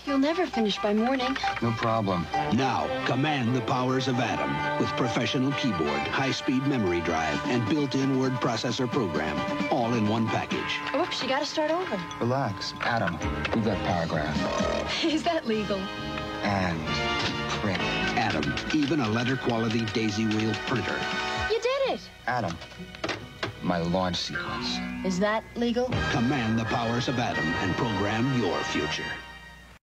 You'll never finish by morning. No problem. Now, command the powers of Atom with professional keyboard, high-speed memory drive, and built-in word processor program, all in one package. Oops, you gotta start over. Relax. Adam, read that paragraph. Is that legal? And print. Atom, even a letter-quality daisy wheel printer. You did it! Adam, my launch sequence. Is that legal? Command the powers of Atom and program your future.